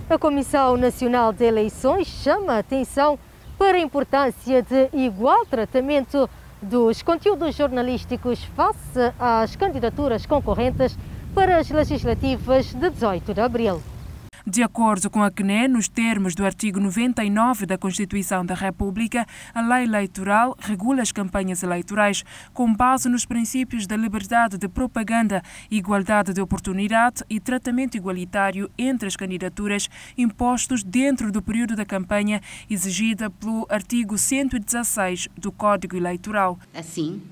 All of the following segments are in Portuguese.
A Comissão Nacional de Eleições chama a atenção para a importância de igual tratamento dos conteúdos jornalísticos face às candidaturas concorrentes para as legislativas de 18 de abril. De acordo com a CNE, nos termos do artigo 99 da Constituição da República, a lei eleitoral regula as campanhas eleitorais com base nos princípios da liberdade de propaganda, igualdade de oportunidade e tratamento igualitário entre as candidaturas impostos dentro do período da campanha exigida pelo artigo 116 do Código Eleitoral. Assim,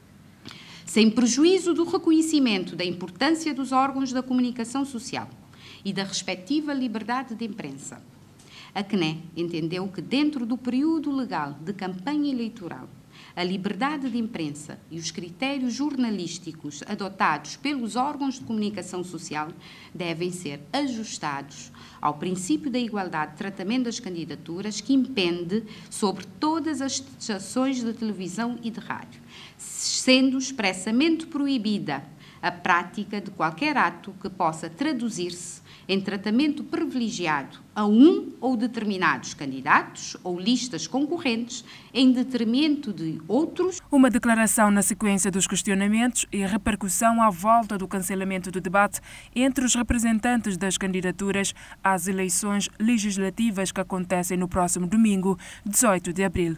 sem prejuízo do reconhecimento da importância dos órgãos da comunicação social e da respectiva liberdade de imprensa, a CNE entendeu que, dentro do período legal de campanha eleitoral, a liberdade de imprensa e os critérios jornalísticos adotados pelos órgãos de comunicação social devem ser ajustados ao princípio da igualdade de tratamento das candidaturas, que impende sobre todas as estações de televisão e de rádio, sendo expressamente proibida a prática de qualquer ato que possa traduzir-se em tratamento privilegiado a um ou determinados candidatos ou listas concorrentes em detrimento de outros. Uma declaração na sequência dos questionamentos e repercussão à volta do cancelamento do debate entre os representantes das candidaturas às eleições legislativas que acontecem no próximo domingo, 18 de abril.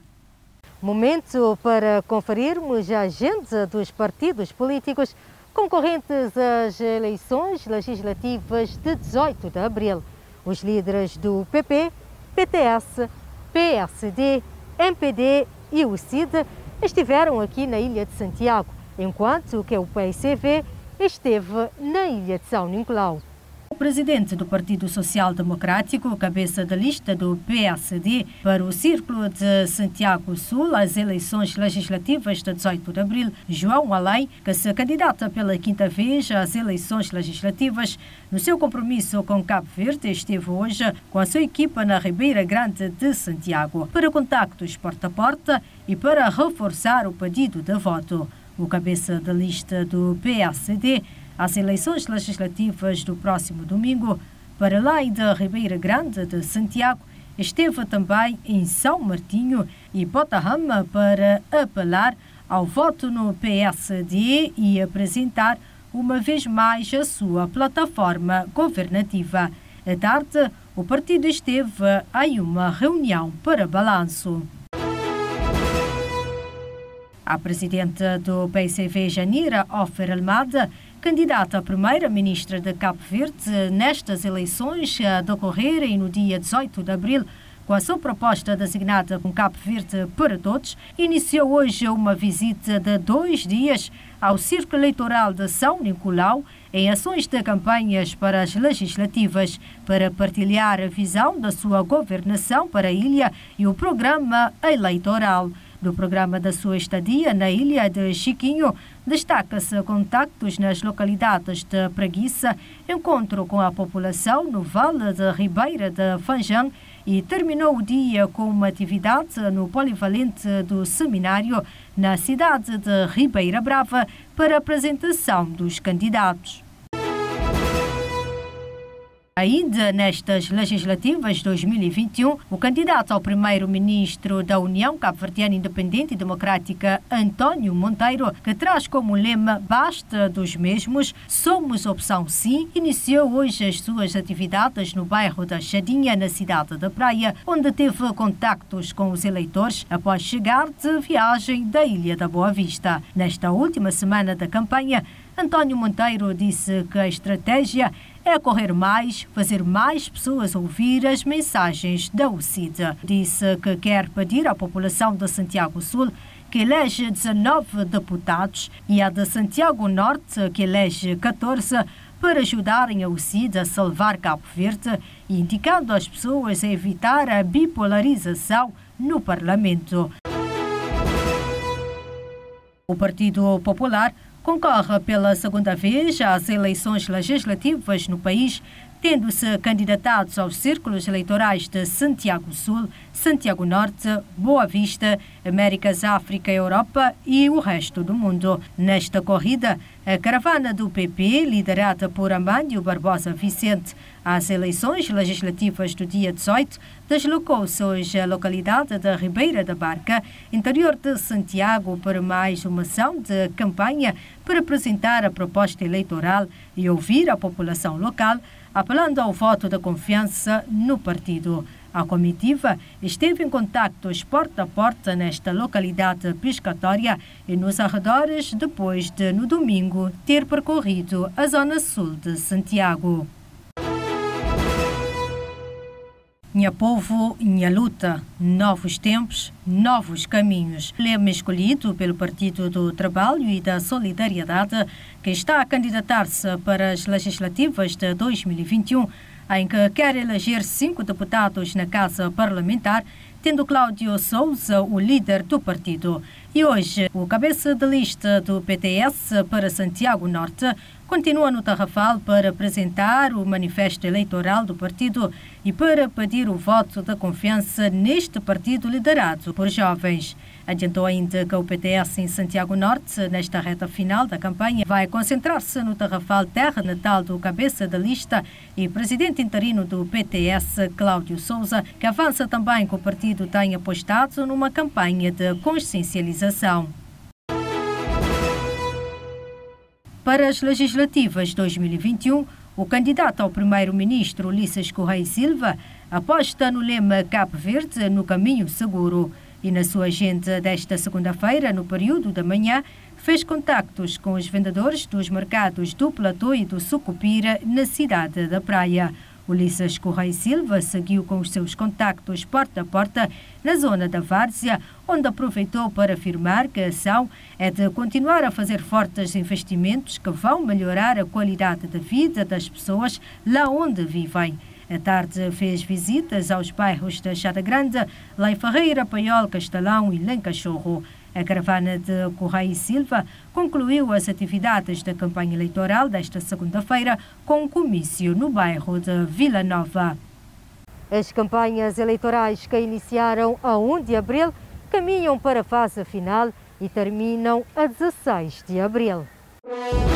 Momento para conferirmos a agenda dos partidos políticos concorrentes às eleições legislativas de 18 de abril. Os líderes do PP, PTS, PSD, MPD e o CID estiveram aqui na Ilha de Santiago, enquanto que o PCV esteve na Ilha de São Nicolau. O presidente do Partido Social Democrático, cabeça da lista do PSD para o Círculo de Santiago Sul às eleições legislativas de 18 de abril, João Além, que se candidata pela quinta vez às eleições legislativas, no seu compromisso com Cabo Verde, esteve hoje com a sua equipa na Ribeira Grande de Santiago para contactos porta a porta e para reforçar o pedido de voto. O cabeça da lista do PSD às eleições legislativas do próximo domingo, para lá da Ribeira Grande de Santiago, esteve também em São Martinho e Botarrama para apelar ao voto no PSD e apresentar uma vez mais a sua plataforma governativa. À tarde, o partido esteve em uma reunião para balanço. A presidenta do PCV, Janira Ofer Almada, candidata a primeira-ministra de Cabo Verde nestas eleições a decorrerem no dia 18 de abril, com a sua proposta designada com Cabo Verde para Todos, iniciou hoje uma visita de 2 dias ao Círculo Eleitoral de São Nicolau em ações de campanhas para as legislativas, para partilhar a visão da sua governação para a ilha e o programa eleitoral. Do programa da sua estadia na ilha de Chiquinho, destaca-se contactos nas localidades de Preguiça, encontro com a população no Vale de Ribeira de Fanjão e terminou o dia com uma atividade no polivalente do seminário na cidade de Ribeira Brava para a apresentação dos candidatos. Ainda nestas legislativas 2021, o candidato ao primeiro-ministro da União Cabo-Verdiana Independente e Democrática, António Monteiro, que traz como lema "Basta dos mesmos, somos opção sim", iniciou hoje as suas atividades no bairro da Chadinha, na cidade da Praia, onde teve contactos com os eleitores após chegar de viagem da Ilha da Boa Vista. Nesta última semana da campanha, António Monteiro disse que a estratégia é correr mais, fazer mais pessoas ouvir as mensagens da UCID. Disse que quer pedir à população de Santiago Sul, que elege 19 deputados, e a de Santiago Norte, que elege 14, para ajudarem a UCID a salvar Cabo Verde, indicando às pessoas a evitar a bipolarização no Parlamento. O Partido Popular concorre pela segunda vez às eleições legislativas no país, tendo-se candidatados aos círculos eleitorais de Santiago Sul, Santiago Norte, Boa Vista, Américas, África, Europa e o resto do mundo. Nesta corrida, a caravana do PP, liderada por Amândio Barbosa Vicente, Às eleições legislativas do dia 18, deslocou-se hoje a localidade da Ribeira da Barca, interior de Santiago, para mais uma ação de campanha para apresentar a proposta eleitoral e ouvir a população local, apelando ao voto da confiança no partido. A comitiva esteve em contactos porta a porta nesta localidade pescatória e nos arredores depois de, no domingo, ter percorrido a zona sul de Santiago. Nha povo, nha luta, novos tempos, novos caminhos. Lema escolhido pelo Partido do Trabalho e da Solidariedade, que está a candidatar-se para as legislativas de 2021, em que quer eleger 5 deputados na Casa Parlamentar, tendo Cláudio Sousa o líder do partido. E hoje, o cabeça de lista do PTS para Santiago Norte continua no Tarrafal para apresentar o manifesto eleitoral do partido e para pedir o voto da confiança neste partido liderado por jovens. Adiantou ainda que o PTS em Santiago Norte, nesta reta final da campanha, vai concentrar-se no Tarrafal, terra natal do cabeça da lista e presidente interino do PTS, Cláudio Sousa, que avança também que o partido tem apostado numa campanha de consciencialização. Para as legislativas 2021, o candidato ao primeiro-ministro, Ulisses Correia Silva, aposta no lema Cabo Verde no caminho seguro e na sua agenda desta segunda-feira, no período da manhã, fez contactos com os vendedores dos mercados do Platô e do Sucupira na cidade da Praia. Ulisses Correia Silva seguiu com os seus contactos porta a porta na zona da Várzea, onde aproveitou para afirmar que a ação é de continuar a fazer fortes investimentos que vão melhorar a qualidade de vida das pessoas lá onde vivem. À tarde fez visitas aos bairros da Chada Grande, Lei Ferreira, Paiol, Castelão e Lencachorro. A caravana de Correia Silva concluiu as atividades da campanha eleitoral desta segunda-feira com um comício no bairro de Vila Nova. As campanhas eleitorais que iniciaram a 1 de abril caminham para a fase final e terminam a 16 de abril.